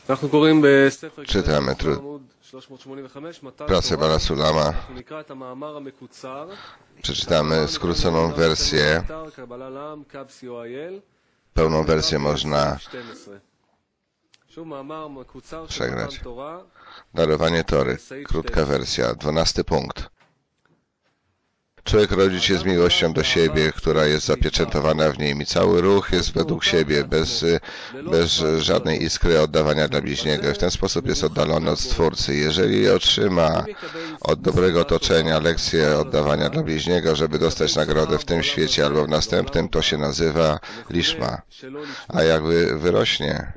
Czytamy pracę Bala Sulama. Przeczytamy skróconą wersję. Pełną wersję można przegrać. Darowanie Tory. Krótka wersja. 12 punkt. Człowiek rodzi się z miłością do siebie, która jest zapieczętowana w nim i cały ruch jest według siebie, bez żadnej iskry oddawania dla bliźniego. W ten sposób jest oddalony od Stwórcy. Jeżeli otrzyma od dobrego otoczenia lekcję oddawania dla bliźniego, żeby dostać nagrodę w tym świecie albo w następnym, to się nazywa liszma. A jak wyrośnie,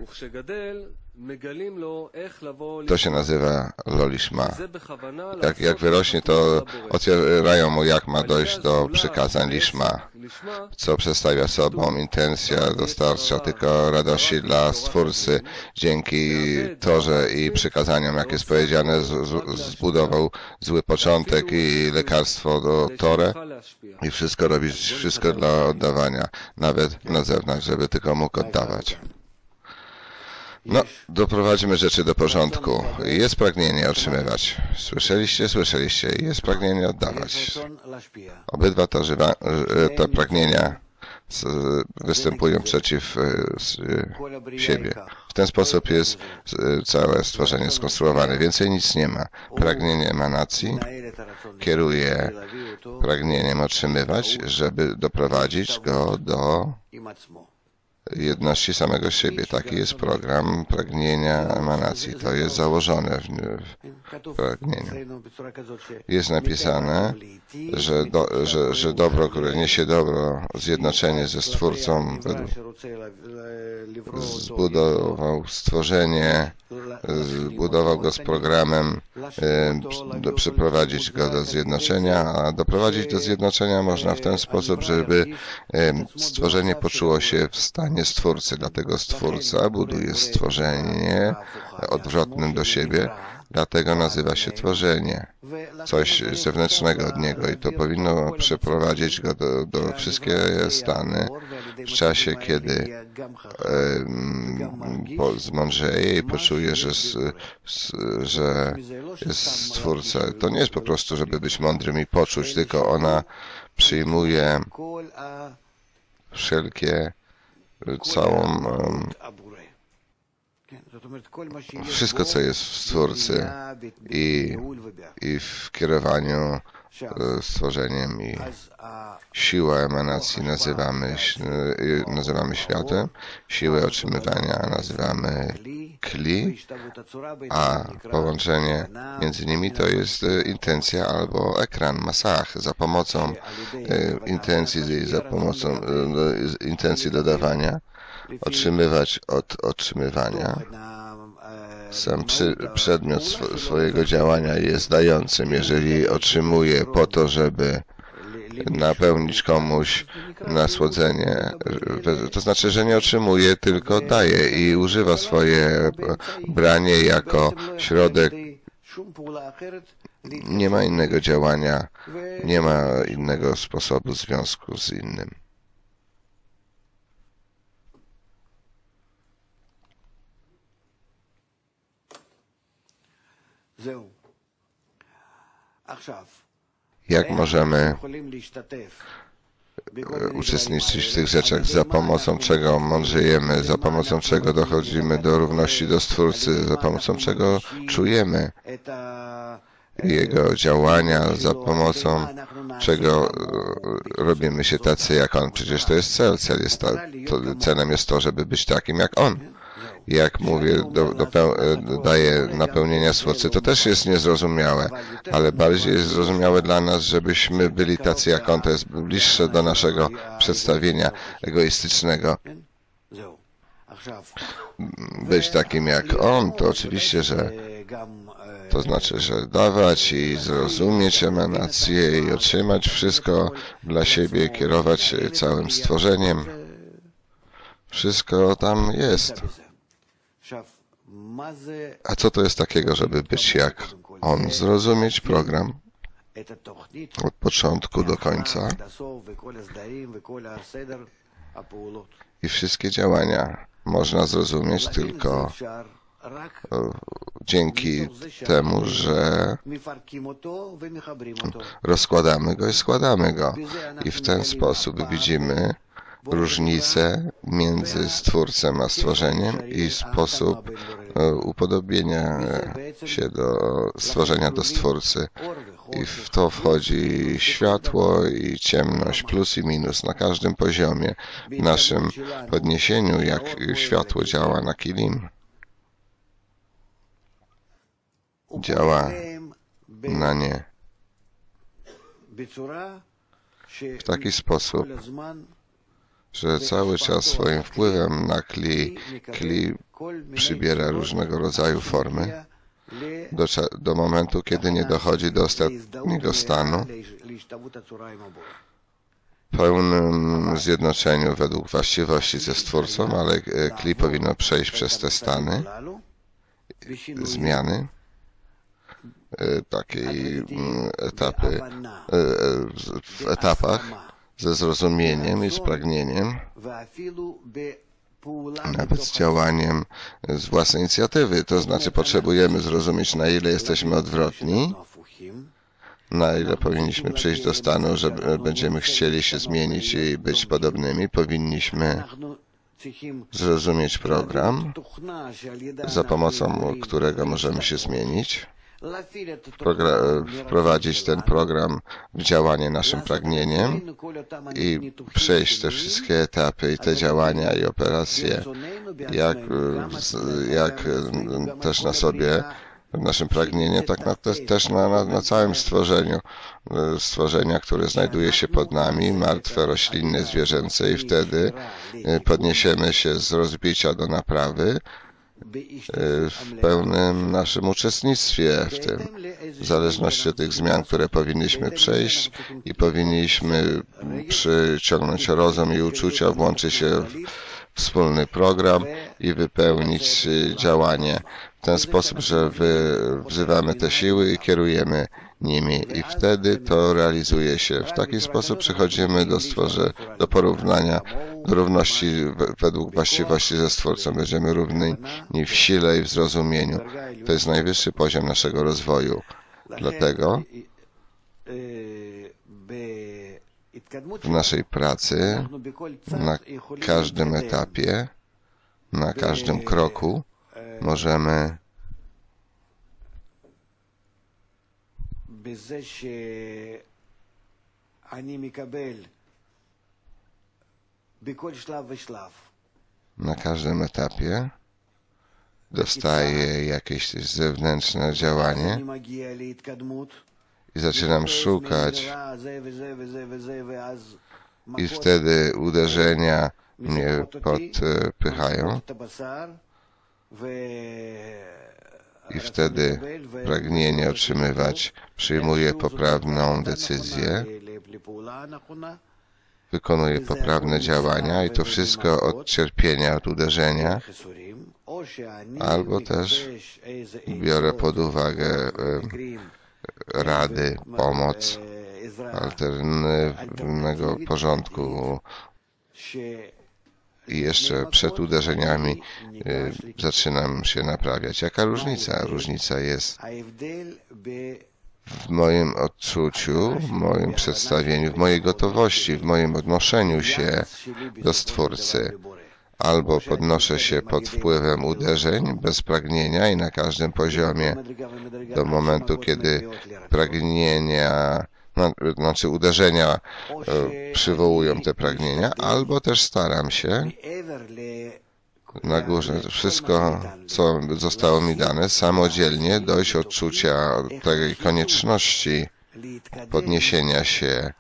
to się nazywa lolishma. Jak wyrośnie, to otwierają mu, jak ma dojść do przykazań liszma, co przedstawia sobą intencja dostarcza tylko radości dla Stwórcy. Dzięki Torze i przykazaniom, jak jest powiedziane, zbudował zły początek i lekarstwo do Torę i wszystko robi, wszystko dla oddawania, nawet na zewnątrz, żeby tylko mógł oddawać. No, doprowadźmy rzeczy do porządku. Jest pragnienie otrzymywać. Słyszeliście? Słyszeliście. Jest pragnienie oddawać. Obydwa te pragnienia występują przeciw siebie. W ten sposób jest całe stworzenie skonstruowane. Więcej nic nie ma. Pragnienie emanacji kieruje pragnieniem otrzymywać, żeby doprowadzić go do jedności samego siebie. Taki jest program pragnienia emanacji. To jest założone w pragnieniu. Jest napisane, że dobro, które niesie dobro, zjednoczenie ze Stwórcą, zbudował stworzenie, zbudował go z programem, przyprowadzić go do zjednoczenia, a doprowadzić do zjednoczenia można w ten sposób, żeby stworzenie poczuło się w stanie Stwórcy. Dlatego Stwórca buduje stworzenie odwrotnym do siebie, dlatego nazywa się tworzenie. Coś zewnętrznego od niego i to powinno przeprowadzić go do wszystkie stany w czasie, kiedy zmądrzeje i poczuje, że jest Stwórca. To nie jest po prostu, żeby być mądrym i poczuć, tylko ona przyjmuje wszelkie, wszystko, co jest w Stwórcy i w kierowaniu stworzeniem i siłę emanacji nazywamy światem, siłę otrzymywania nazywamy kli, a połączenie między nimi to jest intencja albo ekran, masach, za pomocą intencji dodawania, otrzymywać od otrzymywania. Sam przedmiot swojego działania jest dającym. Jeżeli otrzymuje po to, żeby napełnić komuś nasłodzenie, to znaczy, że nie otrzymuje, tylko daje i używa swoje branie jako środek. Nie ma innego działania, nie ma innego sposobu związku z innym. Jak możemy uczestniczyć w tych rzeczach, za pomocą czego mądrzejemy, za pomocą czego dochodzimy do równości do Stwórcy, za pomocą czego czujemy Jego działania, za pomocą czego robimy się tacy jak On. Przecież to jest cel. Celem jest to, żeby być takim jak On. Jak mówię, daje napełnienia Stwórcy, to też jest niezrozumiałe, ale bardziej jest zrozumiałe dla nas, żebyśmy byli tacy jak On. To jest bliższe do naszego przedstawienia egoistycznego. Być takim jak On, to oczywiście, że to znaczy, że dawać i zrozumieć emanację i otrzymać wszystko dla siebie, kierować całym stworzeniem. Wszystko tam jest. A co to jest takiego, żeby być jak On? Zrozumieć program od początku do końca i wszystkie działania można zrozumieć tylko dzięki temu, że rozkładamy go i składamy go. I w ten sposób widzimy różnicę między Stwórcą a stworzeniem i sposób upodobnienia się do stworzenia do Stwórcy. I w to wchodzi światło i ciemność, plus i minus na każdym poziomie. W naszym podniesieniu, jak światło działa na kilim, działa na nie w taki sposób, że cały czas swoim wpływem na kli przybiera różnego rodzaju formy do momentu, kiedy nie dochodzi do ostatniego stanu, pełnym zjednoczeniu według właściwości ze Stwórcą, ale kli powinno przejść przez te stany, zmiany, takiej etapy, w etapach ze zrozumieniem i z pragnieniem, nawet z działaniem z własnej inicjatywy. To znaczy potrzebujemy zrozumieć, na ile jesteśmy odwrotni, na ile powinniśmy przyjść do stanu, że będziemy chcieli się zmienić i być podobnymi. Powinniśmy zrozumieć program, za pomocą którego możemy się zmienić, wprowadzić ten program w działanie naszym pragnieniem i przejść te wszystkie etapy i te działania i operacje, jak też na sobie, w naszym pragnieniu, tak też na całym stworzeniu, stworzenia, które znajduje się pod nami, martwe, roślinne, zwierzęce, i wtedy podniesiemy się z rozbicia do naprawy w pełnym naszym uczestnictwie w tym, w zależności od tych zmian, które powinniśmy przejść i powinniśmy przyciągnąć rozum i uczucia, włączyć się w wspólny program i wypełnić działanie w ten sposób, że wzywamy te siły i kierujemy nimi, i wtedy to realizuje się. W taki sposób przechodzimy do porównania, do równości według właściwości ze Stwórcą. Będziemy równi w sile i w zrozumieniu. To jest najwyższy poziom naszego rozwoju. Dlatego w naszej pracy, na każdym etapie, na każdym kroku możemy na każdym etapie dostaję jakieś zewnętrzne działanie i zaczynam szukać, i wtedy uderzenia mnie podpychają i wtedy pragnienie otrzymywać przyjmuje poprawną decyzję, wykonuje poprawne działania, i to wszystko od cierpienia, od uderzenia, albo też biorę pod uwagę rady, pomoc alternatywnego porządku i jeszcze przed uderzeniami zaczynam się naprawiać. Jaka różnica? Różnica jest w moim odczuciu, w moim przedstawieniu, w mojej gotowości, w moim odnoszeniu się do Stwórcy. Albo podnoszę się pod wpływem uderzeń bez pragnienia i na każdym poziomie do momentu, kiedy pragnienia, znaczy uderzenia przywołują te pragnienia, albo też staram się na górze wszystko, co zostało mi dane, samodzielnie dojść do odczucia tej konieczności podniesienia się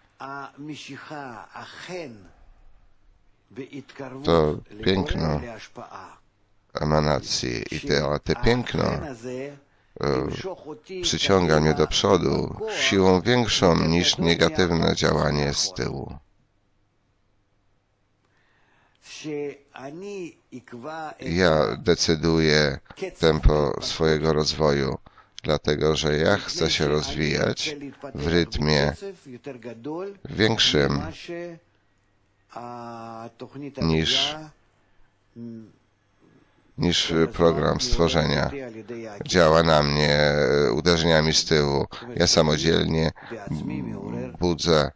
to piękno emanacji i te piękno przyciąga mnie do przodu siłą większą niż negatywne działanie z tyłu. Ja decyduję tempo swojego rozwoju, dlatego że ja chcę się rozwijać w rytmie większym niż program stworzenia. Działa na mnie uderzeniami z tyłu. Ja samodzielnie budzę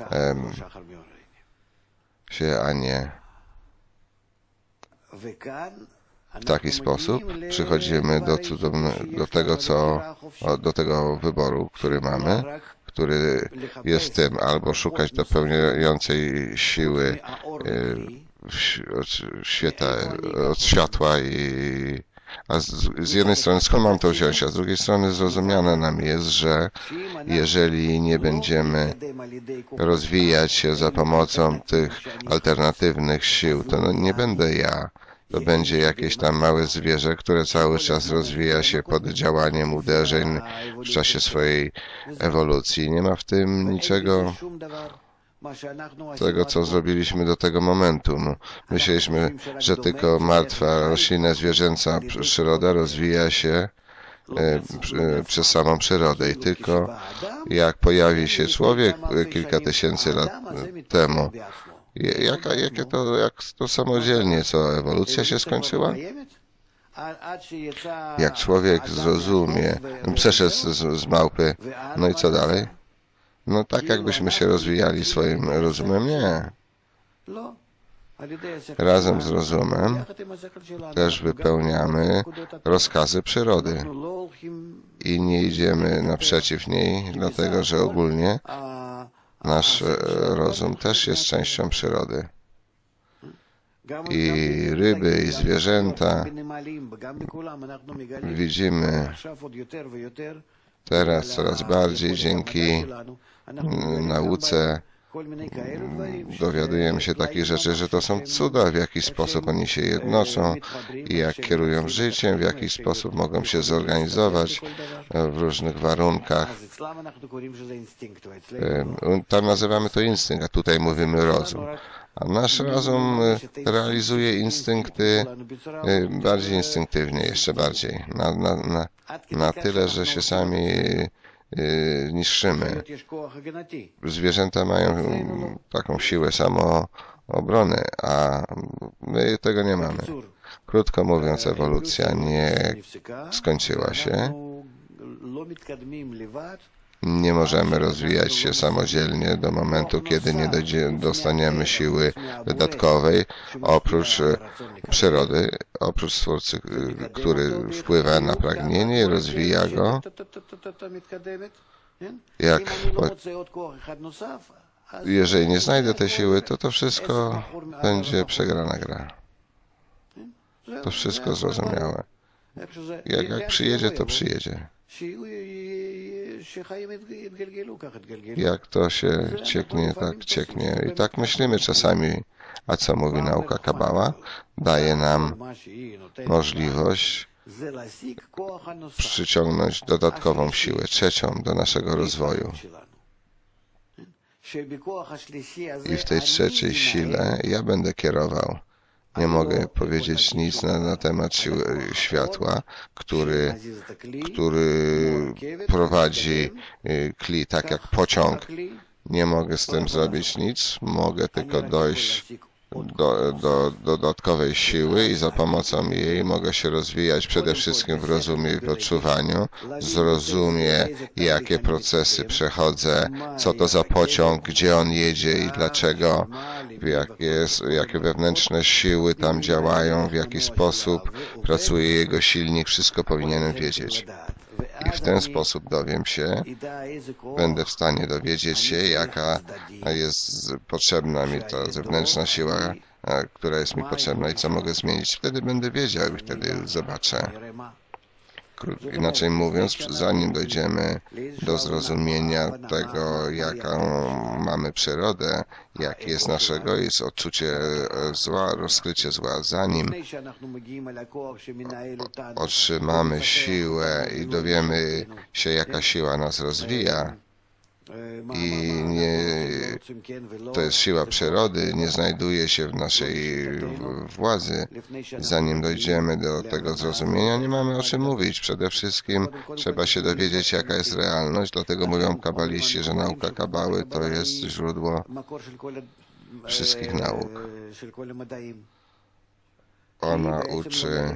się, a nie w taki sposób. Przychodzimy do tego wyboru, który mamy, który jest w tym, albo szukać dopełniającej siły od światła a z jednej strony skąd mam to wziąć, a z drugiej strony zrozumiane nam jest, że jeżeli nie będziemy rozwijać się za pomocą tych alternatywnych sił, to nie będę ja. To będzie jakieś tam małe zwierzę, które cały czas rozwija się pod działaniem uderzeń w czasie swojej ewolucji. Nie ma w tym niczego tego, co zrobiliśmy do tego momentu. Myśleliśmy, że tylko martwa, roślinna, zwierzęca przyroda rozwija się przez samą przyrodę i tylko jak pojawi się człowiek kilka tysięcy lat temu, jak to samodzielnie, co ewolucja się skończyła? Jak człowiek zrozumie, przeszedł z małpy, no i co dalej? No tak jakbyśmy się rozwijali swoim rozumem? Nie. Razem z rozumem też wypełniamy rozkazy przyrody i nie idziemy naprzeciw niej, dlatego że ogólnie nasz rozum też jest częścią przyrody. I ryby, i zwierzęta widzimy teraz coraz bardziej dzięki nauce. Dowiadujemy się takich rzeczy, że to są cuda, w jaki sposób oni się jednoczą i jak kierują życiem, w jaki sposób mogą się zorganizować w różnych warunkach. Tam nazywamy to instynkt, a tutaj mówimy rozum. A nasz rozum realizuje instynkty bardziej instynktywnie, jeszcze bardziej. Na tyle, że się sami niszczymy. Zwierzęta mają taką siłę samoobrony, a my tego nie mamy. Krótko mówiąc, ewolucja nie skończyła się. Nie możemy rozwijać się samodzielnie do momentu, kiedy nie dostaniemy siły dodatkowej, oprócz przyrody, oprócz Stwórcy, który wpływa na pragnienie i rozwija go. Jeżeli nie znajdę tej siły, to wszystko będzie przegrana gra. To wszystko zrozumiałe. Jak przyjedzie, to przyjedzie. Jak to się cieknie, tak cieknie. I tak myślimy czasami, a co mówi nauka Kabała? Daje nam możliwość przyciągnąć dodatkową siłę, trzecią do naszego rozwoju. I w tej trzeciej sile ja będę kierował. Nie mogę powiedzieć nic na temat siły światła, który prowadzi kli tak jak pociąg. Nie mogę z tym zrobić nic, mogę tylko dojść do dodatkowej siły i za pomocą jej mogę się rozwijać przede wszystkim w rozumie i w odczuwaniu. Zrozumie, jakie procesy przechodzę, co to za pociąg, gdzie on jedzie i dlaczego, jakie wewnętrzne siły tam działają, w jaki sposób pracuje jego silnik, wszystko powinienem wiedzieć. I w ten sposób dowiem się, będę w stanie dowiedzieć się, jaka jest potrzebna mi ta zewnętrzna siła, która jest mi potrzebna i co mogę zmienić. Wtedy będę wiedział i wtedy zobaczę. Inaczej mówiąc, zanim dojdziemy do zrozumienia tego, jaką mamy przyrodę, jaki jest nasz egoizm, odczucie zła, rozkrycie zła, zanim otrzymamy siłę i dowiemy się, jaka siła nas rozwija, i to jest siła przyrody, nie znajduje się w naszej władzy. Zanim dojdziemy do tego zrozumienia, nie mamy o czym mówić. Przede wszystkim trzeba się dowiedzieć, jaka jest realność, dlatego mówią kabaliści, że nauka Kabały to jest źródło wszystkich nauk. Ona uczy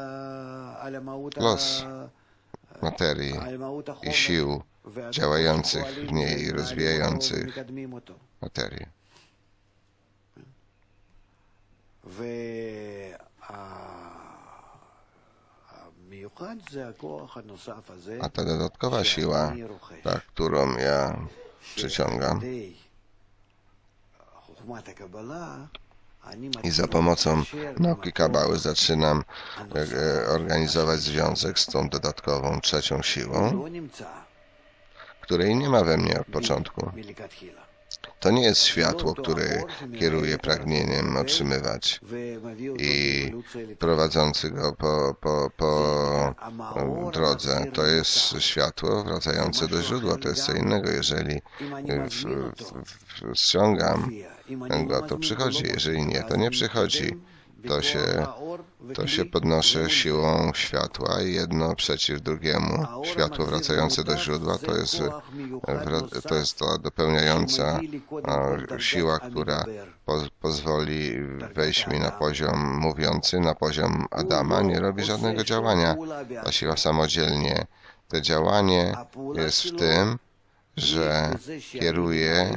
los materii i sił działających w niej i rozwijających materię. A ta dodatkowa siła, ta, którą ja przyciągam, i za pomocą nauki Kabały zaczynam organizować związek z tą dodatkową trzecią siłą, której nie ma we mnie od początku. To nie jest światło, które kieruje pragnieniem otrzymywać i prowadzący go po drodze. To jest światło wracające do źródła. To jest co innego. Jeżeli ściągam go, to przychodzi. Jeżeli nie, to nie przychodzi. To się podnoszę siłą światła i jedno przeciw drugiemu. Światło wracające do źródła to jest ta dopełniająca siła, która pozwoli wejść mi na poziom mówiący, na poziom Adama. Nie robi żadnego działania. Ta siła samodzielnie. To działanie jest w tym, że kieruje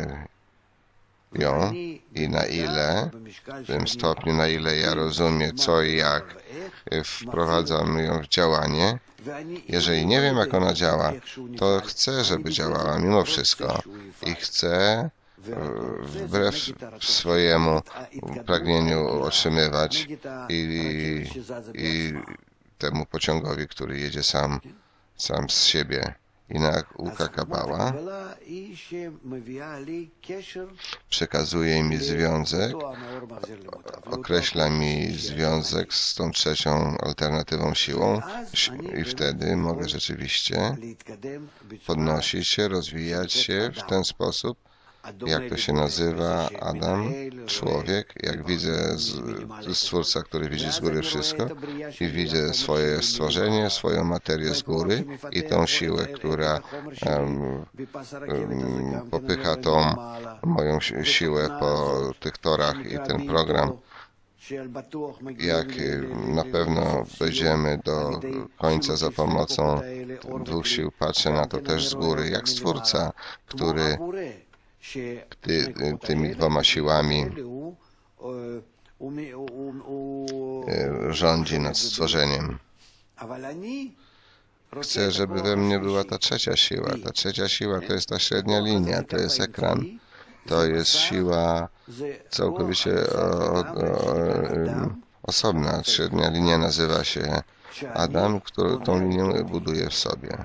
ją i na ile, w tym stopniu, na ile ja rozumiem co i jak wprowadzam ją w działanie. Jeżeli nie wiem, jak ona działa, to chcę, żeby działała mimo wszystko i chcę wbrew swojemu pragnieniu otrzymywać i temu pociągowi, który jedzie sam z siebie. I nauka Kabała przekazuje mi związek, określa mi związek z tą trzecią alternatywą siłą i wtedy mogę rzeczywiście podnosić się, rozwijać się w ten sposób, jak to się nazywa, Adam, człowiek, jak widzę Stwórca, który widzi z góry wszystko i widzę swoje stworzenie, swoją materię z góry i tą siłę, która popycha tą moją siłę po tych torach i ten program. Jak na pewno dojdziemy do końca za pomocą dwóch sił, patrzę na to też z góry, jak Stwórca, który tymi dwoma siłami rządzi nad stworzeniem. Chcę, żeby we mnie była ta trzecia siła. Ta trzecia siła to jest ta średnia linia, to jest ekran. To jest siła całkowicie osobna. Średnia linia nazywa się Adam, który tą linię buduje w sobie.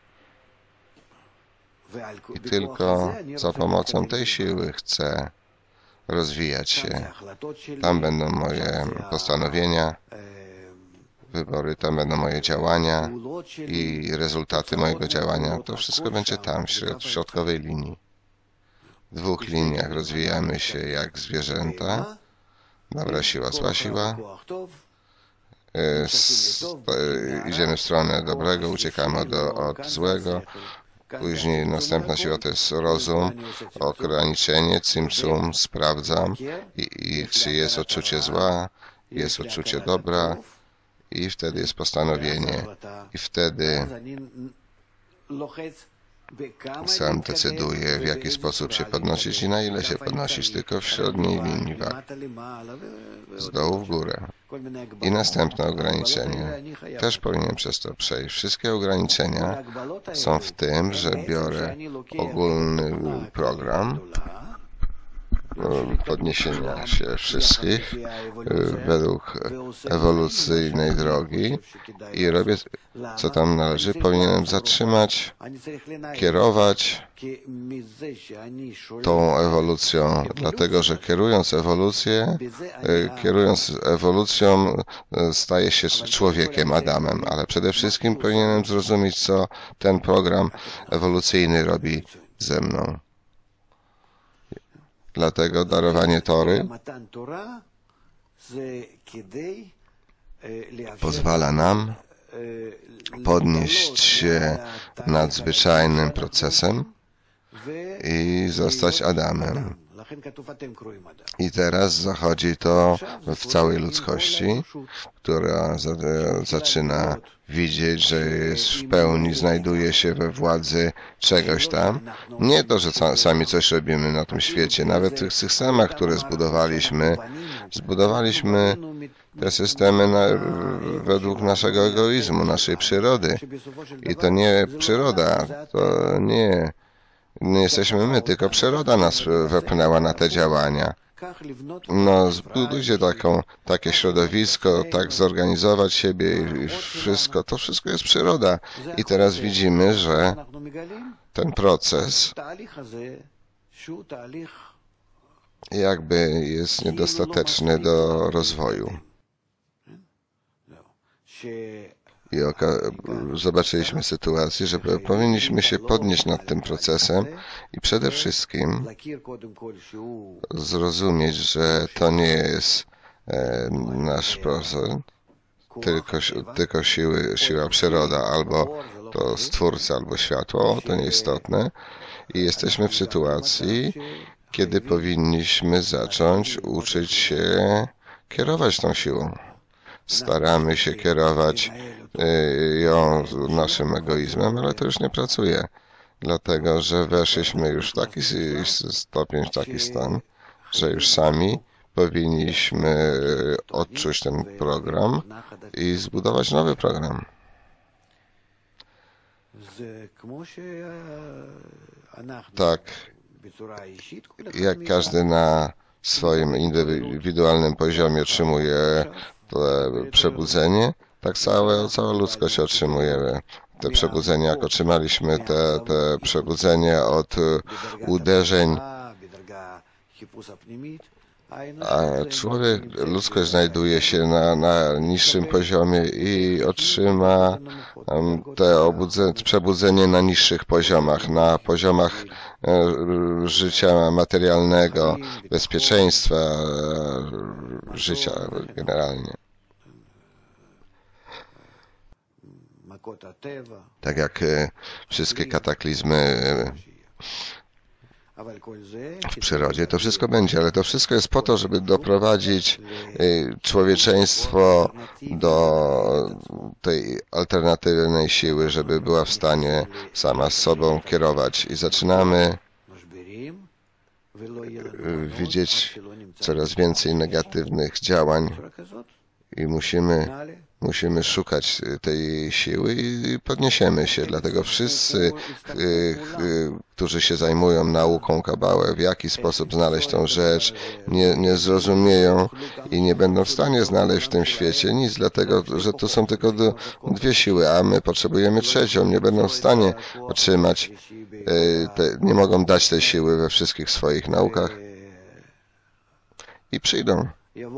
I tylko za pomocą tej siły chcę rozwijać się. Tam będą moje postanowienia, wybory, tam będą moje działania i rezultaty mojego działania. To wszystko będzie tam, w środkowej linii. W dwóch liniach rozwijamy się jak zwierzęta. Dobra siła, zła siła. Idziemy w stronę dobrego, uciekamy od złego. Później następna siła to jest rozum, ograniczenie, cimsum, sprawdzam i czy jest odczucie zła, jest odczucie dobra i wtedy jest postanowienie i wtedy sam decyduję, w jaki sposób się podnosić i na ile się podnosić, tylko w środniej linii, z dołu w górę. I następne ograniczenie. Też powinienem przez to przejść. Wszystkie ograniczenia są w tym, że biorę ogólny program podniesienia się wszystkich według ewolucyjnej drogi i robię, co tam należy. Powinienem zatrzymać, kierować tą ewolucją, dlatego że kierując ewolucją staje się człowiekiem, Adamem, ale przede wszystkim powinienem zrozumieć, co ten program ewolucyjny robi ze mną. Dlatego darowanie Tory pozwala nam podnieść się nad zwyczajnym procesem i zostać Adamem. I teraz zachodzi to w całej ludzkości, która zaczyna widzieć, że jest w pełni, znajduje się we władzy czegoś tam. Nie to, że sami coś robimy na tym świecie, nawet w tych systemach, które zbudowaliśmy te systemy według naszego egoizmu, naszej przyrody. I to nie przyroda, to nie jesteśmy my, tylko przyroda nas wepchnęła na te działania. No, zbudujcie takie środowisko, tak zorganizować siebie i wszystko. To wszystko jest przyroda. I teraz widzimy, że ten proces jakby jest niedostateczny do rozwoju. I zobaczyliśmy sytuację, że powinniśmy się podnieść nad tym procesem i przede wszystkim zrozumieć, że to nie jest nasz proces, tylko siła przyroda, albo to Stwórca, albo światło, to nieistotne. I jesteśmy w sytuacji, kiedy powinniśmy zacząć uczyć się kierować tą siłą. Staramy się kierować ją naszym egoizmem, ale to już nie pracuje, dlatego że weszliśmy już w taki stopień, w taki stan, że już sami powinniśmy odczuć ten program i zbudować nowy program. Tak, jak każdy na swoim indywidualnym poziomie otrzymuje to przebudzenie, tak cała ludzkość otrzymuje te przebudzenie, jak otrzymaliśmy te przebudzenie od uderzeń, a ludzkość znajduje się na niższym poziomie i otrzyma przebudzenie na niższych poziomach, na poziomach życia materialnego, bezpieczeństwa, życia generalnie. Tak jak wszystkie kataklizmy w przyrodzie, to wszystko będzie, ale to wszystko jest po to, żeby doprowadzić człowieczeństwo do tej alternatywnej siły, żeby była w stanie sama z sobą kierować. I zaczynamy widzieć coraz więcej negatywnych działań i musimy szukać tej siły i podniesiemy się. Dlatego wszyscy, którzy się zajmują nauką Kabałę, w jaki sposób znaleźć tą rzecz, nie zrozumieją i nie będą w stanie znaleźć w tym świecie nic, dlatego że to są tylko dwie siły, a my potrzebujemy trzecią. Nie będą w stanie otrzymać, nie mogą dać tej siły we wszystkich swoich naukach i przyjdą.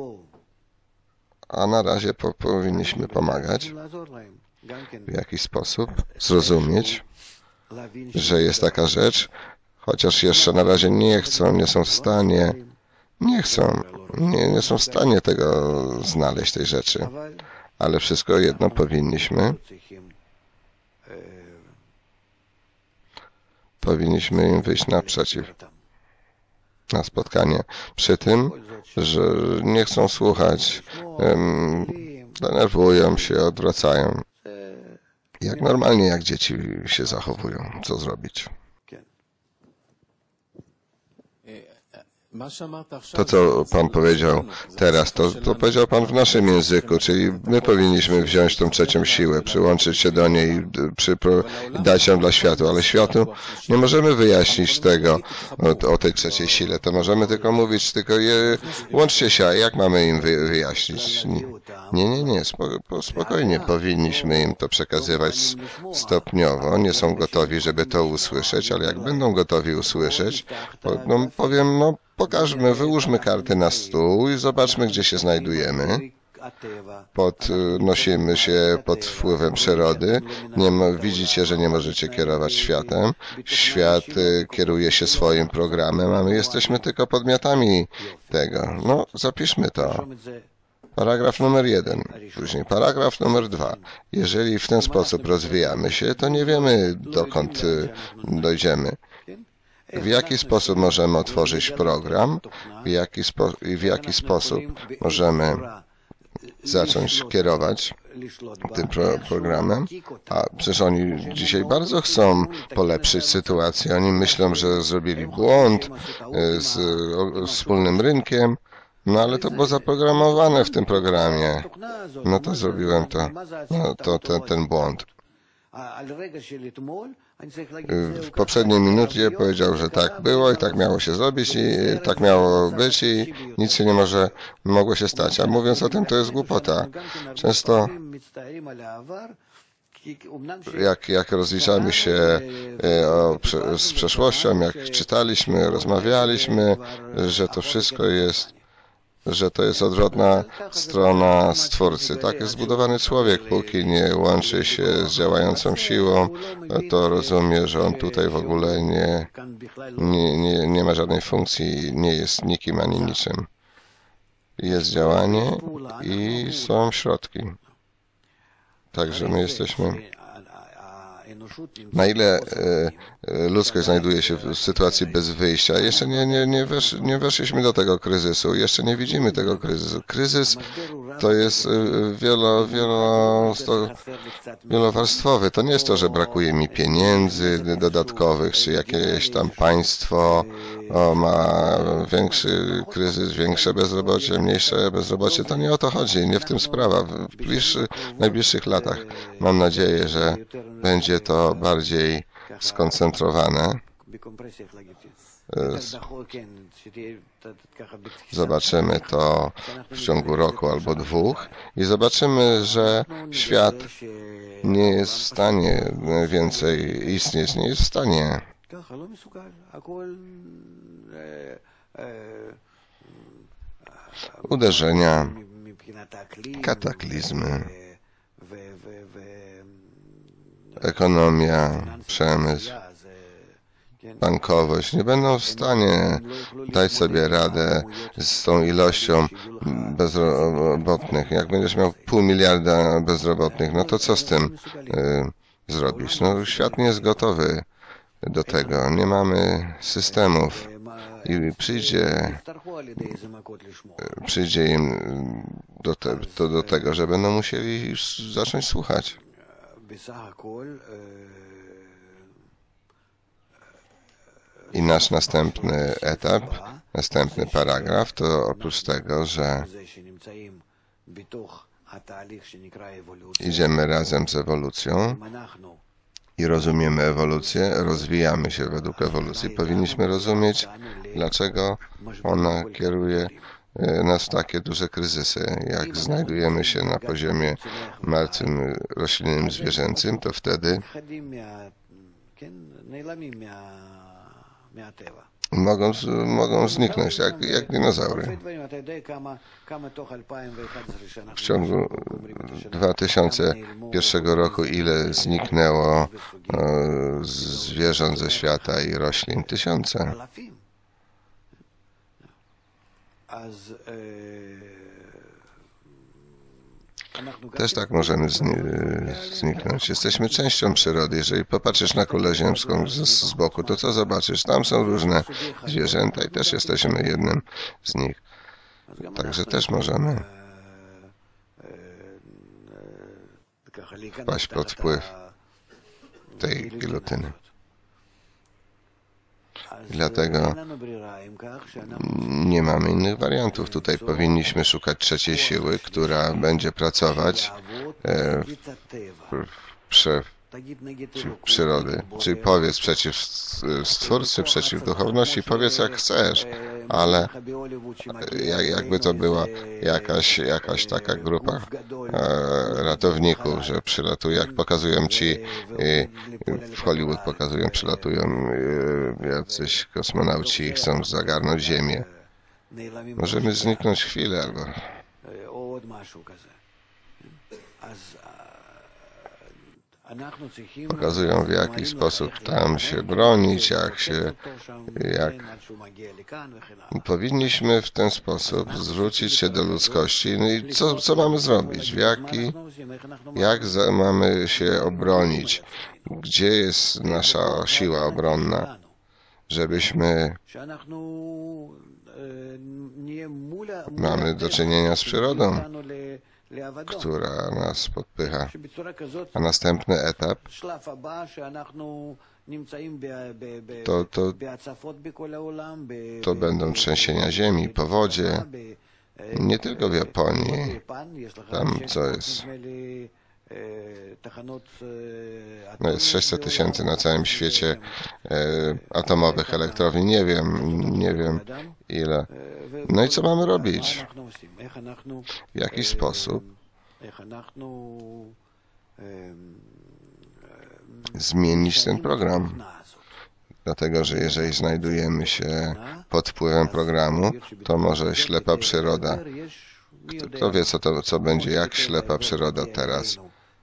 A na razie powinniśmy pomagać w jakiś sposób, zrozumieć, że jest taka rzecz, chociaż jeszcze na razie nie chcą, nie są w stanie, nie są w stanie tego znaleźć, tej rzeczy, ale wszystko jedno powinniśmy im wyjść naprzeciw, na spotkanie, przy tym, że nie chcą słuchać, denerwują się, odwracają. Jak normalnie, jak dzieci się zachowują. Co zrobić? To, co Pan powiedział teraz, to powiedział Pan w naszym języku, czyli my powinniśmy wziąć tą trzecią siłę, przyłączyć się do niej i dać ją dla światu, ale światu nie możemy wyjaśnić tego, o tej trzeciej sile, to możemy tylko mówić, łączcie się, a jak mamy im wyjaśnić? Nie, spokojnie, powinniśmy im to przekazywać stopniowo, nie są gotowi, żeby to usłyszeć, ale jak będą gotowi usłyszeć, powiem, pokażmy, wyłóżmy karty na stół i zobaczmy, gdzie się znajdujemy. Podnosimy się pod wpływem przyrody. Widzicie, że nie możecie kierować światem. Świat kieruje się swoim programem, a my jesteśmy tylko podmiotami tego. No, zapiszmy to. Paragraf numer 1, później paragraf numer 2. Jeżeli w ten sposób rozwijamy się, to nie wiemy, dokąd dojdziemy. w jaki sposób możemy otworzyć program, w jaki sposób możemy zacząć kierować tym programem, a przecież oni dzisiaj bardzo chcą polepszyć sytuację. Oni myślą, że zrobili błąd z wspólnym rynkiem, no ale to było zaprogramowane w tym programie. No to zrobiłem ten błąd. W poprzedniej minucie powiedział, że tak było i tak miało się zrobić i tak miało być i nic się nie mogło się stać. A mówiąc o tym, to jest głupota. Często jak rozliczamy się z przeszłością, jak czytaliśmy, rozmawialiśmy, że to wszystko jest, że to jest odwrotna strona Stwórcy. Tak jest zbudowany człowiek, póki nie łączy się z działającą siłą, to rozumie, że on tutaj w ogóle nie ma żadnej funkcji, nie jest nikim ani niczym. Jest działanie i są środki. Także my jesteśmy... Na ile ludzkość znajduje się w sytuacji bez wyjścia? Jeszcze nie weszliśmy do tego kryzysu, jeszcze nie widzimy tego kryzysu. Kryzys to jest wielowarstwowy. To nie jest to, że brakuje mi pieniędzy dodatkowych, czy jakieś tam państwo ma większy kryzys, większe bezrobocie, mniejsze bezrobocie. To nie o to chodzi, nie w tym sprawa. W najbliższych latach mam nadzieję, że będzie to bardziej skoncentrowane. Zobaczymy to w ciągu roku albo dwóch i zobaczymy, że świat nie jest w stanie więcej istnieć, nie jest w stanie. Uderzenia, kataklizmy, ekonomia, przemysł, bankowość nie będą w stanie dać sobie radę z tą ilością bezrobotnych. Jak będziesz miał 500 miliarda bezrobotnych, no to co z tym zrobisz? No, świat nie jest gotowy do tego. Nie mamy systemów i przyjdzie im do tego, że będą musieli zacząć słuchać. I nasz następny etap, następny paragraf, to oprócz tego, że idziemy razem z ewolucją i rozumiemy ewolucję, rozwijamy się według ewolucji, powinniśmy rozumieć, dlaczego ona kieruje nas w takie duże kryzysy. Jak znajdujemy się na poziomie martwym, roślinnym, zwierzęcym, to wtedy mogą zniknąć, jak dinozaury. W ciągu 2001 roku ile zniknęło zwierząt ze świata i roślin? Tysiące. Też tak możemy zniknąć. Jesteśmy częścią przyrody. Jeżeli popatrzysz na kulę ziemską z boku, to co zobaczysz? Tam są różne zwierzęta i też jesteśmy jednym z nich. Także też możemy wpaść pod wpływ tej gilotyny. I dlatego nie mamy innych wariantów. Tutaj powinniśmy szukać trzeciej siły, która będzie pracować przyrody. Czyli powiedz przeciw Stwórcy, przeciw duchowności, powiedz jak chcesz, ale jakby to była jakaś taka grupa ratowników, że przylatują, jak pokazują ci w Hollywood przylatują jacyś kosmonauci i chcą zagarnąć Ziemię. Możemy zniknąć chwilę albo... Pokazują, w jaki sposób tam się bronić, jak powinniśmy w ten sposób zwrócić się do ludzkości. No i co mamy zrobić? Jak mamy się obronić? Gdzie jest nasza siła obronna? żebyśmy mamy do czynienia z przyrodą, która nas podpycha. A następny etap to będą trzęsienia ziemi, powodzie, nie tylko w Japonii, tam co jest. No jest 600 000 na całym świecie atomowych elektrowni, nie wiem ile. No i co mamy robić? W jaki sposób zmienić ten program? Dlatego, że jeżeli znajdujemy się pod wpływem programu, to może ślepa przyroda. Kto wie, co będzie, jak ślepa przyroda teraz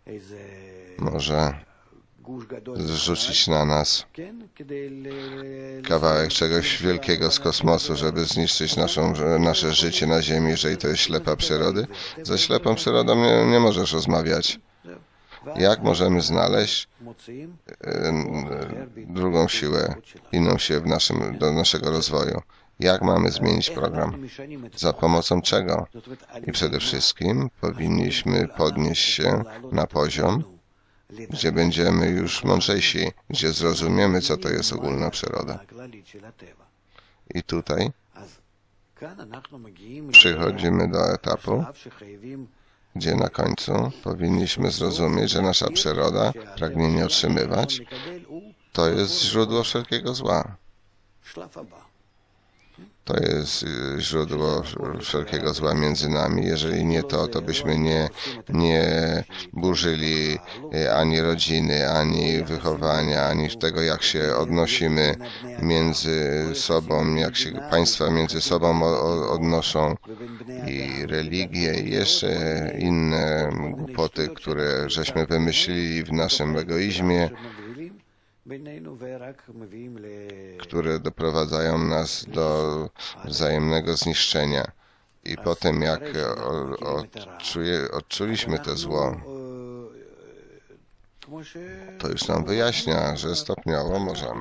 może zrzucić na nas kawałek czegoś wielkiego z kosmosu, żeby zniszczyć nasze życie na Ziemi, jeżeli to jest ślepa przyrody. Ze ślepą przyrodą nie możesz rozmawiać. Jak możemy znaleźć drugą siłę, inną siłę do naszego rozwoju? Jak mamy zmienić program? Za pomocą czego? I przede wszystkim powinniśmy podnieść się na poziom, gdzie będziemy już mądrzejsi, gdzie zrozumiemy, co to jest ogólna przyroda. I tutaj przychodzimy do etapu, gdzie na końcu powinniśmy zrozumieć, że nasza przyroda, pragnienie otrzymywać, to jest źródło wszelkiego zła. To jest źródło wszelkiego zła między nami. Jeżeli nie to, to byśmy nie burzyli ani rodziny, ani wychowania, ani tego, jak się odnosimy między sobą, jak się państwa między sobą odnoszą i religie i jeszcze inne głupoty, które żeśmy wymyślili w naszym egoizmie, które doprowadzają nas do wzajemnego zniszczenia. I po tym, jak odczuliśmy to zło, to już nam wyjaśnia, że stopniowo możemy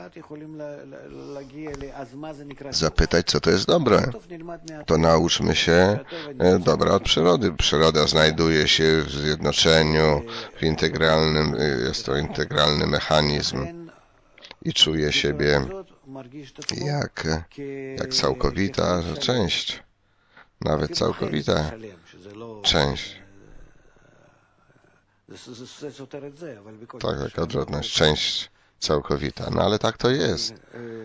zapytać, co to jest dobre. To nauczmy się dobra od przyrody. Przyroda znajduje się w zjednoczeniu, jest to integralny mechanizm i czuje siebie jak całkowita część, nawet całkowita część. Tak, jak odrodność, część całkowita. No ale tak to jest.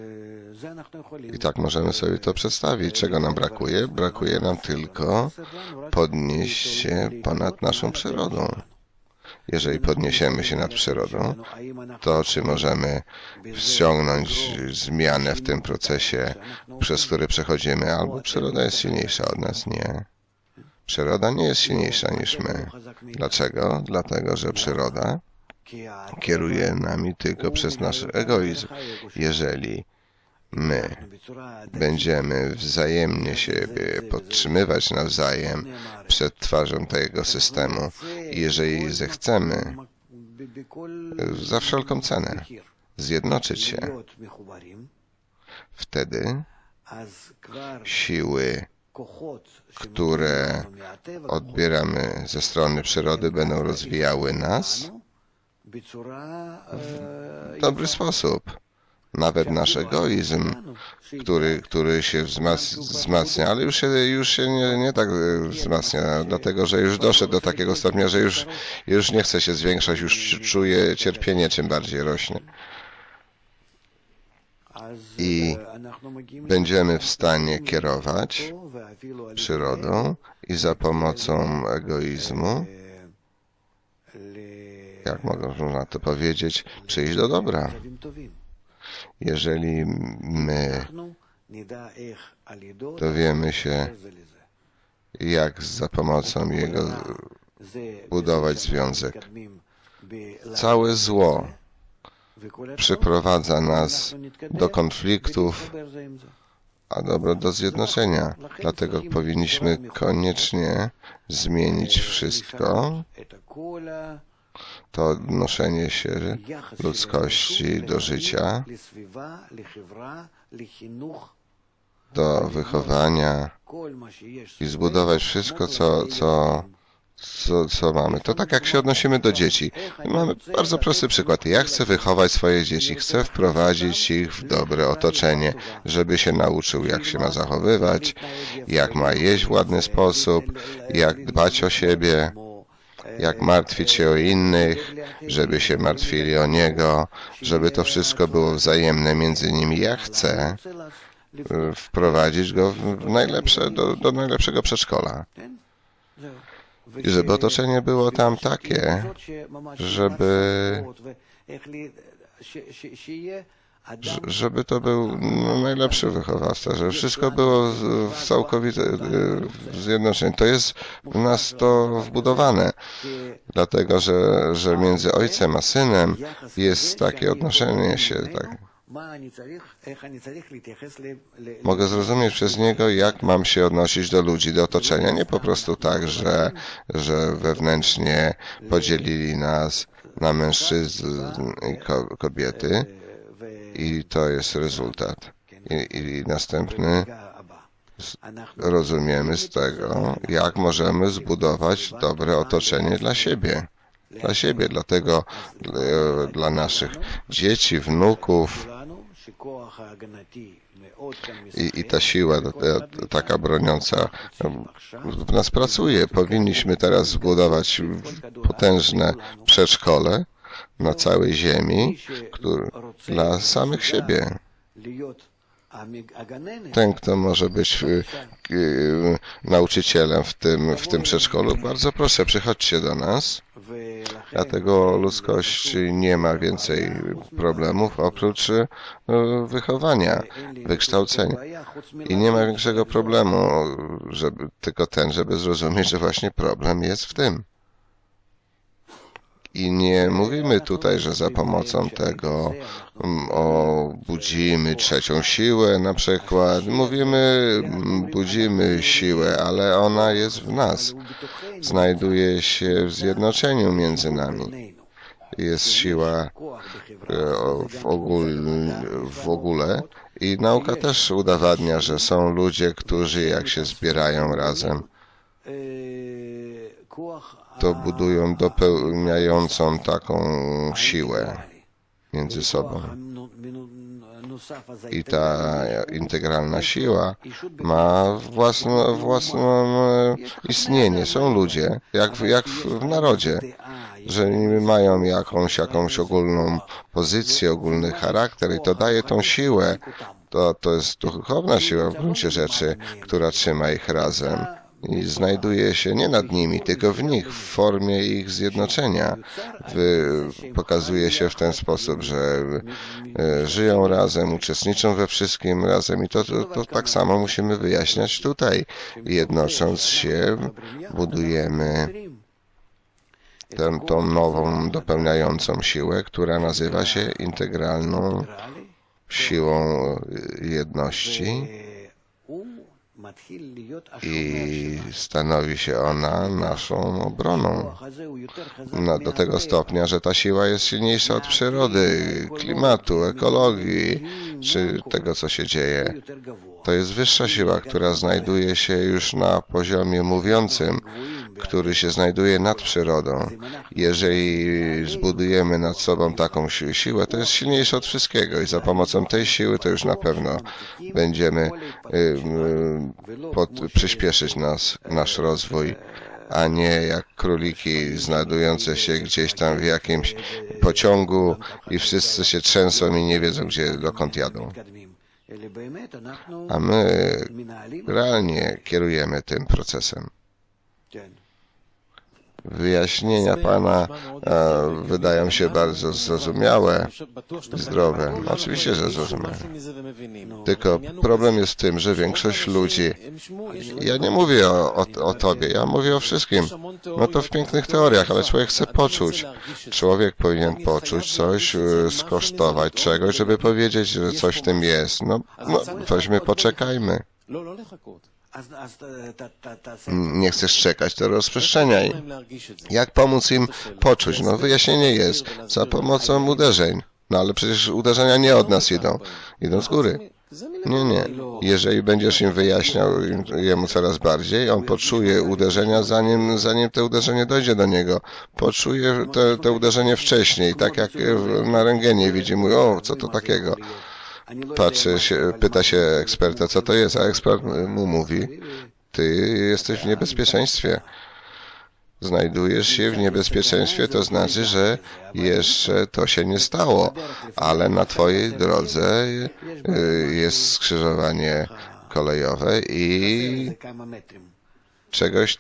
I tak możemy sobie to przedstawić. Czego nam brakuje? Brakuje nam tylko podnieść się ponad naszą przyrodą. Jeżeli podniesiemy się nad przyrodą, to czy możemy wciągnąć zmianę w tym procesie, przez który przechodzimy, albo przyroda jest silniejsza od nas? Nie. Przyroda nie jest silniejsza niż my. Dlaczego? Dlatego, że przyroda kieruje nami tylko przez nasz egoizm. Jeżeli my będziemy wzajemnie siebie podtrzymywać nawzajem przed twarzą tego systemu i jeżeli zechcemy za wszelką cenę zjednoczyć się, wtedy siły, które odbieramy ze strony przyrody, będą rozwijały nas w dobry sposób. Nawet nasz egoizm, który się wzmacnia, ale już się nie tak wzmacnia, dlatego że już doszedł do takiego stopnia, że już nie chce się zwiększać, już czuje cierpienie, czym bardziej rośnie. I będziemy w stanie kierować przyrodą i za pomocą egoizmu, jak można to powiedzieć, przyjść do dobra. Jeżeli my dowiemy się, jak za pomocą jego budować związek. Całe zło przyprowadza nas do konfliktów, a dobro do zjednoczenia. Dlatego powinniśmy koniecznie zmienić wszystko to odnoszenie się ludzkości do życia, do wychowania i zbudować wszystko, co mamy. To tak jak się odnosimy do dzieci. Mamy bardzo prosty przykład. Ja chcę wychować swoje dzieci, chcę wprowadzić ich w dobre otoczenie, żeby się nauczył, jak się ma zachowywać, jak ma jeść w ładny sposób, jak dbać o siebie, jak martwić się o innych, żeby się martwili o niego, żeby to wszystko było wzajemne między nimi. Ja chcę wprowadzić go do najlepszego przedszkola. I żeby otoczenie było tam takie, żeby to był najlepszy wychowawca, żeby wszystko było w całkowite zjednoczenie. To jest w nas to wbudowane, dlatego że między ojcem a synem jest takie odnoszenie się. Tak. Mogę zrozumieć przez niego, jak mam się odnosić do ludzi, do otoczenia. Nie po prostu tak, że wewnętrznie podzielili nas na mężczyzn i kobiety i to jest rezultat. I następny rozumiemy z tego, jak możemy zbudować dobre otoczenie dla siebie. Dlatego dla naszych dzieci, wnuków i ta siła taka broniąca w nas pracuje. Powinniśmy teraz zbudować potężne przedszkole na całej ziemi dla samych siebie. Ten, kto może być nauczycielem w tym przedszkolu, bardzo proszę, przychodźcie do nas. Dlatego ludzkość nie ma więcej problemów oprócz wychowania, wykształcenia. I nie ma większego problemu, tylko ten, żeby zrozumieć, że właśnie problem jest w tym. I nie mówimy tutaj, że za pomocą tego budzimy trzecią siłę na przykład. Budzimy siłę, ale ona jest w nas. Znajduje się w zjednoczeniu między nami. Jest siła w ogóle i nauka też udowadnia, że są ludzie, którzy jak się zbierają razem, to budują dopełniającą taką siłę między sobą. I ta integralna siła ma własne istnienie. Są ludzie, jak w narodzie, że mają jakąś ogólną pozycję, ogólny charakter i to daje tą siłę. To jest duchowna siła w gruncie rzeczy, która trzyma ich razem. I znajduje się nie nad nimi, tylko w nich, w formie ich zjednoczenia. Pokazuje się w ten sposób, że żyją razem, uczestniczą we wszystkim razem i to tak samo musimy wyjaśniać tutaj. Jednocząc się, budujemy tą nową, dopełniającą siłę, która nazywa się integralną siłą jedności. I stanowi się ona naszą obroną. Do tego stopnia, że ta siła jest silniejsza od przyrody, klimatu, ekologii, czy tego, co się dzieje. To jest wyższa siła, która znajduje się już na poziomie mówiącym, który się znajduje nad przyrodą. Jeżeli zbudujemy nad sobą taką siłę, to jest silniejsze od wszystkiego i za pomocą tej siły to już na pewno będziemy przyspieszyć nasz rozwój, a nie jak króliki znajdujące się gdzieś tam w jakimś pociągu i wszyscy się trzęsą i nie wiedzą, dokąd jadą. A my realnie kierujemy tym procesem. Wyjaśnienia Pana wydają się bardzo zrozumiałe, zdrowe. Oczywiście, że zrozumiałe. Tylko problem jest w tym, że większość ludzi, ja nie mówię o Tobie, ja mówię o wszystkim. No to w pięknych teoriach, ale człowiek chce poczuć. Człowiek powinien poczuć coś, skosztować czegoś, żeby powiedzieć, że coś w tym jest. No weźmy, poczekajmy. Nie chcesz czekać, to rozprzestrzeniaj. Jak pomóc im poczuć? No wyjaśnienie jest za pomocą uderzeń. No ale przecież uderzenia nie od nas idą. Idą z góry. Nie. Jeżeli będziesz im wyjaśniał jemu coraz bardziej, on poczuje uderzenia, zanim to uderzenie dojdzie do niego. Poczuje to uderzenie wcześniej, tak jak na rentgenie widzi, mówi, o, co to takiego. Pyta się eksperta, co to jest, a ekspert mu mówi, ty jesteś w niebezpieczeństwie. Znajdujesz się w niebezpieczeństwie, to znaczy, że jeszcze to się nie stało, ale na twojej drodze jest skrzyżowanie kolejowe i coś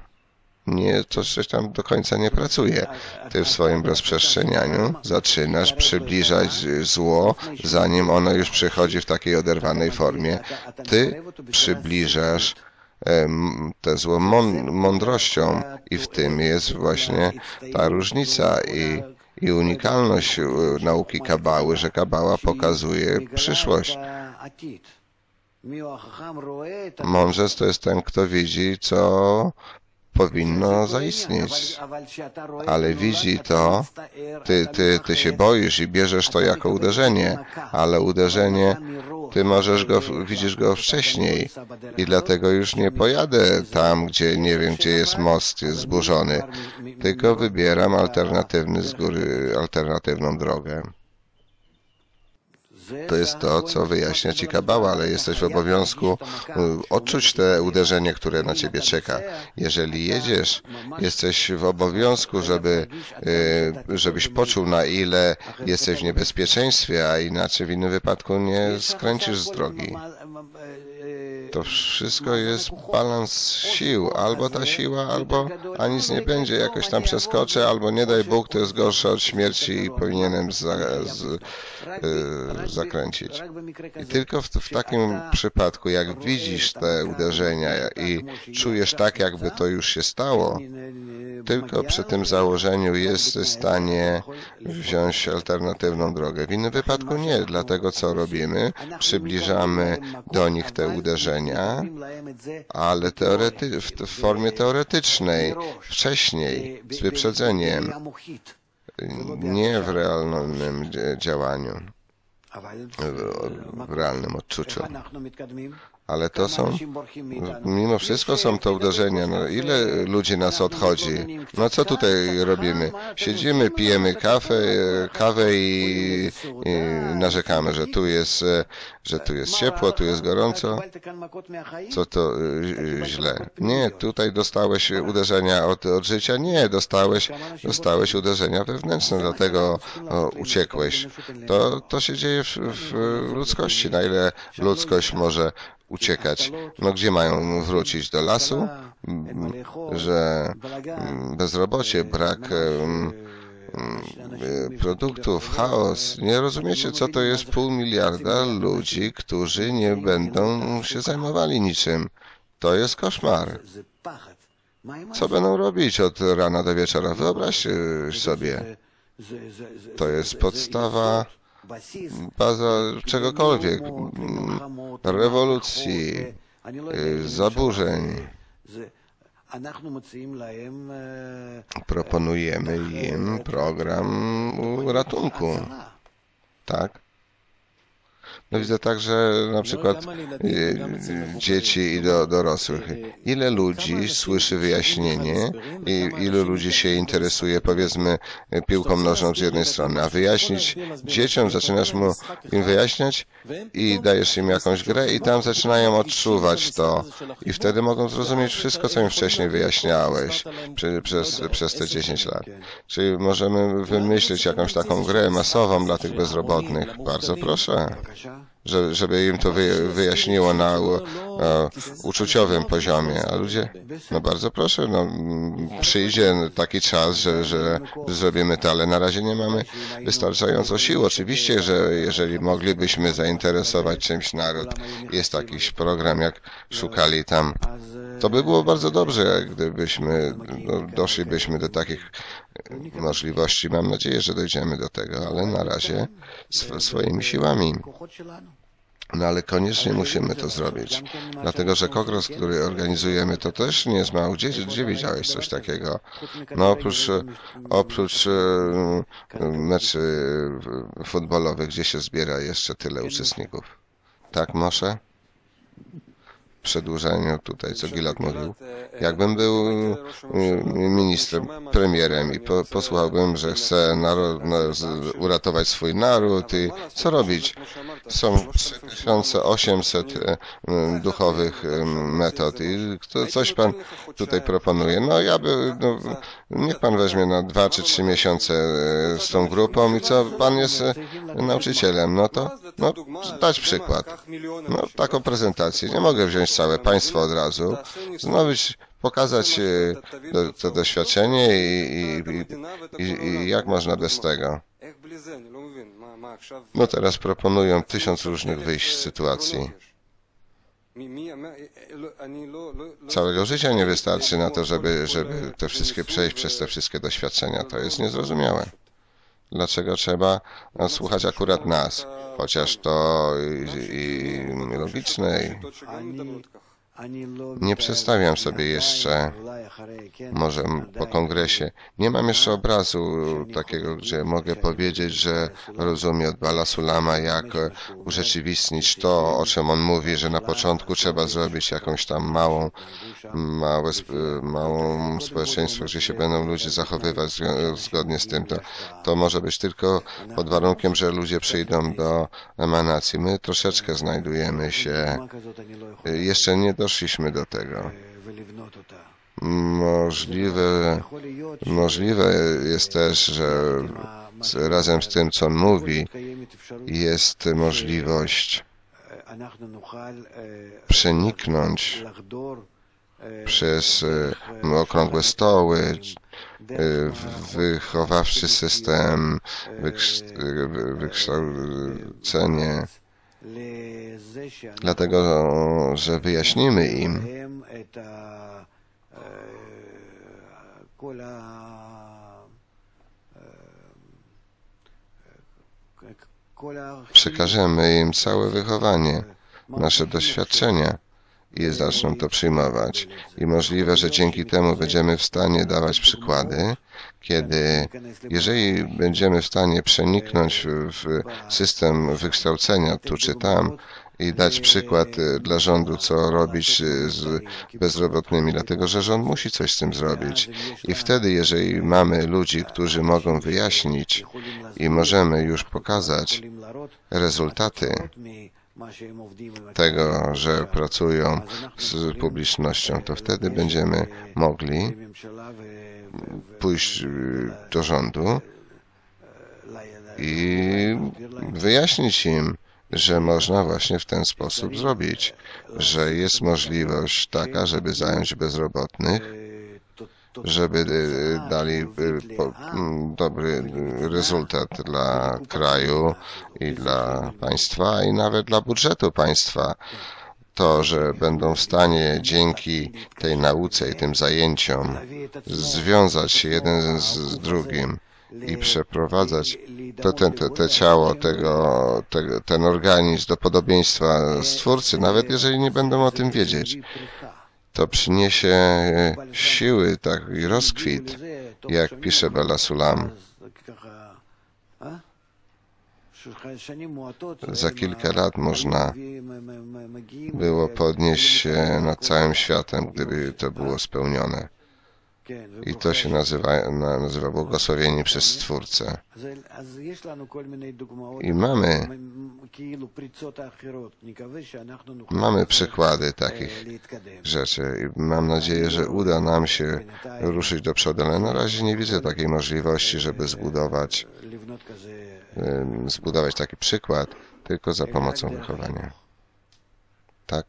tam do końca nie pracuje. Ty w swoim rozprzestrzenianiu zaczynasz przybliżać zło, zanim ono już przychodzi w takiej oderwanej formie. Ty przybliżasz te zło mądrością i w tym jest właśnie ta różnica i unikalność nauki Kabały, że Kabała pokazuje przyszłość. Mądrzec to jest ten, kto widzi, co powinno zaistnieć, ale widzi to, ty się boisz i bierzesz to jako uderzenie, ale uderzenie, widzisz go wcześniej i dlatego już nie pojadę tam, gdzie nie wiem, gdzie jest most, jest zburzony, tylko wybieram alternatywną drogę. To jest to, co wyjaśnia ci Kabała, ale jesteś w obowiązku odczuć te uderzenie, które na ciebie czeka. Jeżeli jedziesz, jesteś w obowiązku, żebyś poczuł, na ile jesteś w niebezpieczeństwie, a inaczej w innym wypadku nie skręcisz z drogi. To wszystko jest balans sił. Albo ta siła, albo a nic nie będzie. Jakoś tam przeskoczę, albo nie daj Bóg, to jest gorsze od śmierci i powinienem zakręcić. I tylko w takim przypadku, jak widzisz te uderzenia i czujesz tak, jakby to już się stało, tylko przy tym założeniu jesteś w stanie wziąć alternatywną drogę. W innym wypadku nie, dlatego co robimy? Przybliżamy do nich te uderzenia, ale w formie teoretycznej, wcześniej, z wyprzedzeniem, nie w realnym działaniu, w realnym odczuciu. Ale to mimo wszystko są to uderzenia. No, ile ludzi nas odchodzi? No co tutaj robimy? Siedzimy, pijemy kawę i narzekamy, że tu jest ciepło, tu jest gorąco. Co to źle? Nie, tutaj dostałeś uderzenia od życia? Nie, dostałeś uderzenia wewnętrzne, dlatego uciekłeś. To się dzieje w ludzkości. Na ile ludzkość może uciekać. No gdzie mają wrócić? Do lasu? Że bezrobocie, brak produktów, chaos. Nie rozumiecie, co to jest 500 miliarda ludzi, którzy nie będą się zajmowali niczym. To jest koszmar. Co będą robić od rana do wieczora? Wyobraźcie sobie. To jest podstawa, baza czegokolwiek, rewolucji, zaburzeń. Proponujemy im program ratunku. Tak? No widzę także na przykład dzieci i dorosłych. Ile ludzi słyszy wyjaśnienie i ilu ludzi się interesuje, powiedzmy, piłką nożną z jednej strony, a wyjaśnić dzieciom, zaczynasz im wyjaśniać i dajesz im jakąś grę i tam zaczynają odczuwać to i wtedy mogą zrozumieć wszystko, co im wcześniej wyjaśniałeś przez te 10 lat. Czyli możemy wymyślić jakąś taką grę masową dla tych bezrobotnych. Bardzo proszę. Żeby im to wyjaśniło na uczuciowym poziomie, a ludzie, no bardzo proszę, no przyjdzie taki czas, że zrobimy to, ale na razie nie mamy wystarczająco sił. Oczywiście, że jeżeli moglibyśmy zainteresować czymś naród, jest jakiś program, jak szukali tam, to by było bardzo dobrze, gdybyśmy doszlibyśmy do takich możliwości. Mam nadzieję, że dojdziemy do tego, ale na razie swoimi siłami. No ale koniecznie musimy to zrobić, dlatego że kongres, który organizujemy, to też nie jest mało. Gdzie widziałeś coś takiego? No oprócz meczy futbolowych, gdzie się zbiera jeszcze tyle uczestników? Tak, Moshe? W przedłużeniu tutaj, co Gilad mówił. Jakbym był ministrem, premierem i posłuchałbym, że chcę uratować swój naród i co robić? Są 3800 duchowych metod i coś Pan tutaj proponuje. No niech Pan weźmie na 2 czy 3 miesiące z tą grupą i co Pan jest nauczycielem, dać przykład. No taką prezentację. Nie mogę wziąć całe państwo od razu, znowu pokazać to doświadczenie i jak można bez tego. No teraz proponują 1000 różnych wyjść z sytuacji. Całego życia nie wystarczy na to, żeby te wszystkie przejść przez te wszystkie doświadczenia. To jest niezrozumiałe. Dlaczego trzeba słuchać akurat nas? Chociaż to i logiczne. Nie przedstawiam sobie jeszcze, może po kongresie, nie mam jeszcze obrazu takiego, gdzie mogę powiedzieć, że rozumiem od Bala Sulama, jak urzeczywistnić to, o czym on mówi, że na początku trzeba zrobić jakąś tam małą społeczeństwo, gdzie się będą ludzie zachowywać zgodnie z tym. To może być tylko pod warunkiem, że ludzie przyjdą do emanacji. My troszeczkę znajdujemy się, jeszcze nie doszliśmy do tego. Możliwe jest też, że razem z tym, co on mówi, jest możliwość przeniknąć przez okrągłe stoły, wychowawczy system, wykształcenie, dlatego że wyjaśnimy im, przekażemy im całe wychowanie, nasze doświadczenia i zaczną to przyjmować. I możliwe, że dzięki temu będziemy w stanie dawać przykłady, jeżeli będziemy w stanie przeniknąć w system wykształcenia tu czy tam i dać przykład dla rządu, co robić z bezrobotnymi, dlatego że rząd musi coś z tym zrobić. I wtedy, jeżeli mamy ludzi, którzy mogą wyjaśnić i możemy już pokazać rezultaty tego, że pracują z publicznością, to wtedy będziemy mogli pójść do rządu i wyjaśnić im, że można właśnie w ten sposób zrobić, że jest możliwość taka, żeby zająć bezrobotnych, żeby dali dobry rezultat dla kraju i dla państwa i nawet dla budżetu państwa. To, że będą w stanie dzięki tej nauce i tym zajęciom związać się jeden z drugim i przeprowadzać to ciało, ten organizm do podobieństwa Stwórcy, nawet jeżeli nie będą o tym wiedzieć. To przyniesie siły, taki rozkwit, jak pisze Bala Sulam. Za kilka lat można było podnieść się nad całym światem, gdyby to było spełnione. I to się nazywa błogosławieni przez Stwórcę. I mamy przykłady takich rzeczy i mam nadzieję, że uda nam się ruszyć do przodu, ale na razie nie widzę takiej możliwości, żeby zbudować taki przykład tylko za pomocą wychowania. Tak?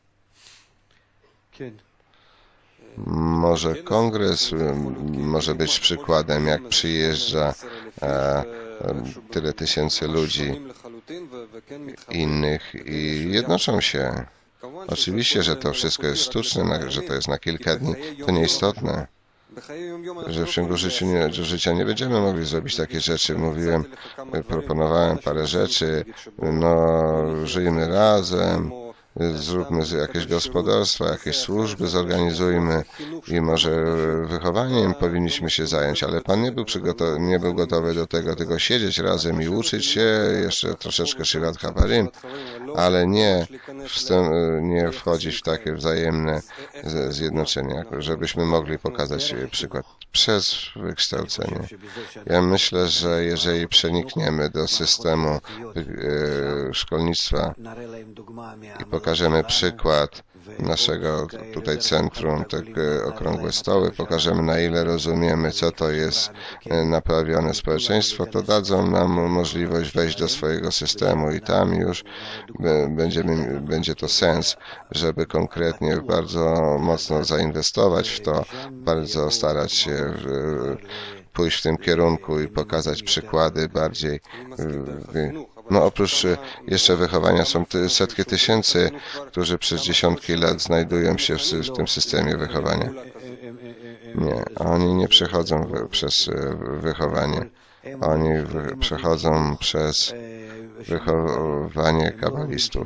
Może kongres może być przykładem, jak przyjeżdża tyle tysięcy ludzi innych i jednoczą się. Oczywiście, że to wszystko jest sztuczne, że to jest na kilka dni, to nieistotne. że w ciągu życia nie będziemy mogli zrobić takie rzeczy. Proponowałem parę rzeczy, no żyjmy razem, zróbmy jakieś gospodarstwa, jakieś służby zorganizujmy i może wychowaniem powinniśmy się zająć, ale Pan nie był gotowy do tego, tylko siedzieć razem i uczyć się, jeszcze troszeczkę Shivat Habarim, ale nie wchodzić w takie wzajemne zjednoczenia, żebyśmy mogli pokazać przykład przez wykształcenie. Ja myślę, że jeżeli przenikniemy do systemu szkolnictwa i pokażemy przykład naszego tutaj centrum, te okrągłe stoły, pokażemy, na ile rozumiemy, co to jest naprawione społeczeństwo, to dadzą nam możliwość wejść do swojego systemu i tam już będzie to sens, żeby konkretnie bardzo mocno zainwestować w to, bardzo starać się pójść w tym kierunku i pokazać przykłady bardziej. No oprócz jeszcze wychowania są setki tysięcy, którzy przez dziesiątki lat znajdują się w tym systemie wychowania. Nie, oni nie przechodzą przez wychowanie. Oni przechodzą przez wychowanie kabalistów.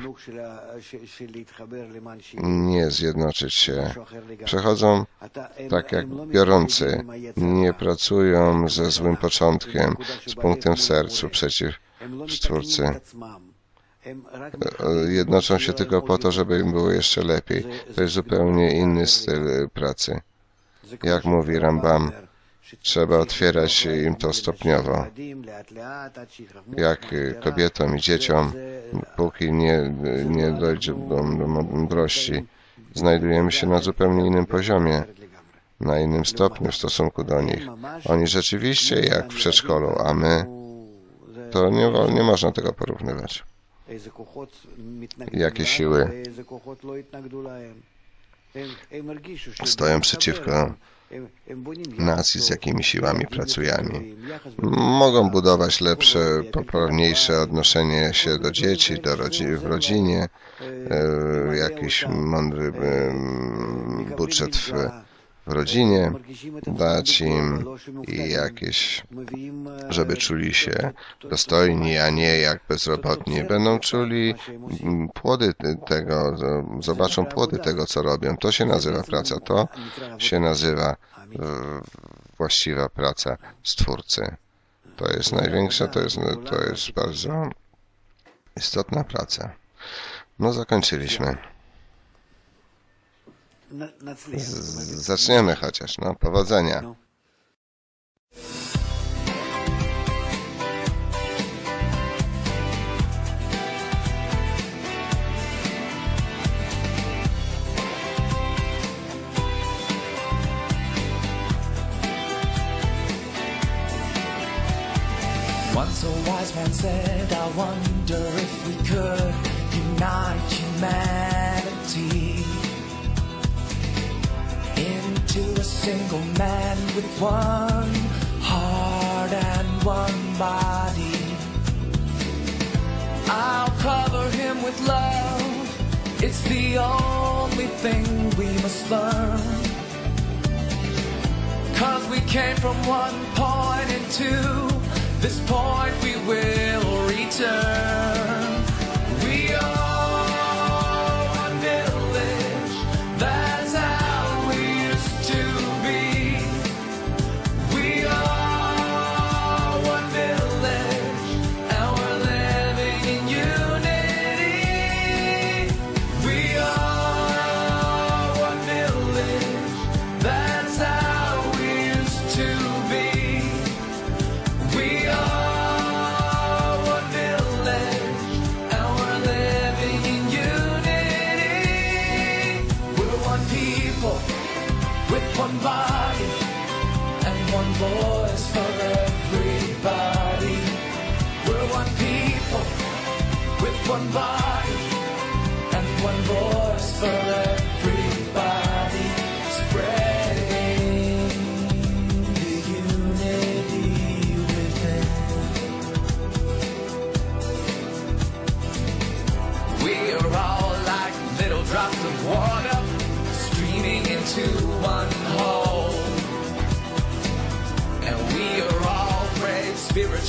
Nie zjednoczyć się. Przechodzą tak jak biorący. Nie pracują ze złym początkiem, z punktem w sercu przeciw Stwórcy. Jednoczą się tylko po to, żeby im było jeszcze lepiej. To jest zupełnie inny styl pracy. Jak mówi Rambam, trzeba otwierać im to stopniowo. Jak kobietom i dzieciom, póki nie dojdzie do mądrości, znajdujemy się na zupełnie innym poziomie, na innym stopniu w stosunku do nich. Oni rzeczywiście jak w przedszkolu, a my, to nie można tego porównywać. Jakie siły stoją przeciwko nas i z jakimi siłami pracujemy. Mogą budować lepsze, poprawniejsze odnoszenie się do dzieci, w rodzinie, jakiś mądry budżet w rodzinie, dać im i jakieś, żeby czuli się dostojni, a nie jak bezrobotni. Będą czuli płody tego, zobaczą płody tego, co robią. To się nazywa praca, to się nazywa właściwa praca Stwórcy. To jest największa, to jest bardzo istotna praca. No, zakończyliśmy. Zaczniemy chociaż, no, powodzenia. Once a wise man said, I wonder if we could unite humanity into a single man with one heart and one body. I'll cover him with love. It's the only thing we must learn. 'Cause we came from one point and to this point we will return. We are one village, that's how we used to be. We are one village, and we're living in unity. We are one village, that's how we used to be. We are one village, and we're living in unity. We're one people, with one body, and one voice for everybody. We're one people, with one body, and one voice for everybody. Spreading the unity within. We're all like little drops of water streaming into one hole.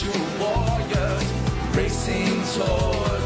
warriors racing toward